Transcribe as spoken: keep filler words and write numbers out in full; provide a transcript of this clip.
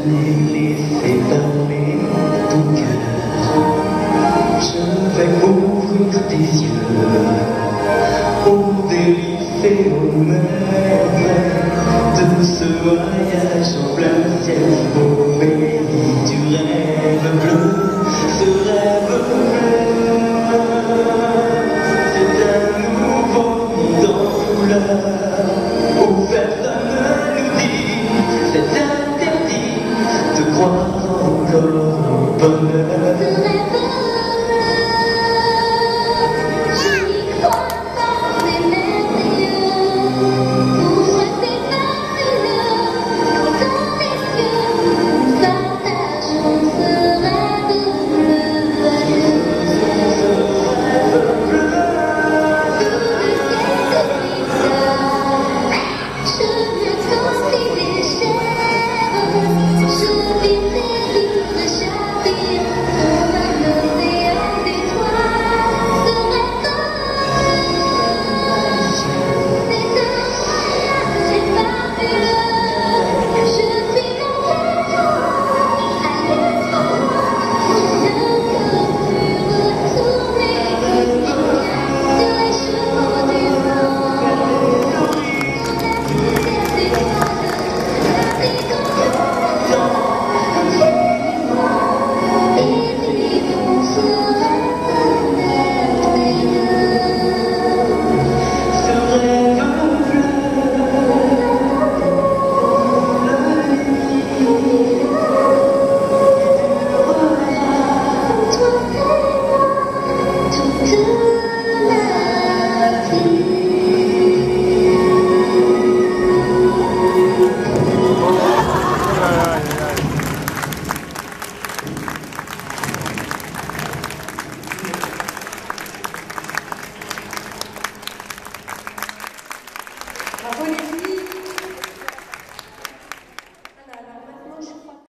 jamais laissé parler ton cœur. Je vais ouvrir tes yeux aux délices et aux merveilles de ce voyage en plein ciel, au pays du rêve bleu, ce rêve bleu. C'est un nouveau monde en couleur où personne ne nous dit, c'est interdit de croire encore au bonheur.